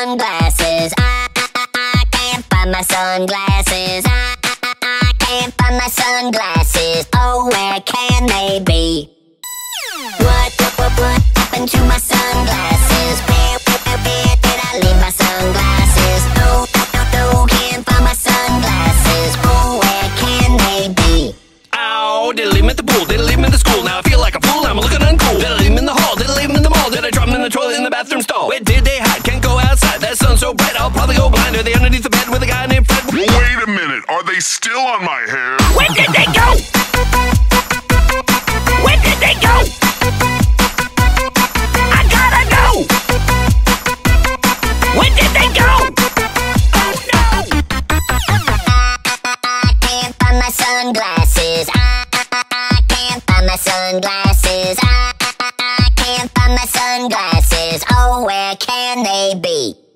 sunglasses. I can't find my sunglasses. I can't find my sunglasses. Oh, where can they be? What happened to my sunglasses? Where did I leave my sunglasses? No, can't find my sunglasses. Oh, where can they be? Ow, did I leave 'em at the pool? Did I leave 'em in the school? Now I feel like a fool, I'm looking uncool. Did I leave 'em in the hall? Did I leave 'em in the mall? Did I drop 'em in the toilet in the bathroom stall? Where did they hide? Can't go outside, that sun's so bright I'll probably go blind. Are they underneath the bed with a guy named Fred? Wait a minute, are they still on my hair? Where did they go? Where did they go? I gotta know! Where did they go? Oh no! I can't find my sunglasses. I can't find my sunglasses. I can't find my sunglasses. Oh, where can they be?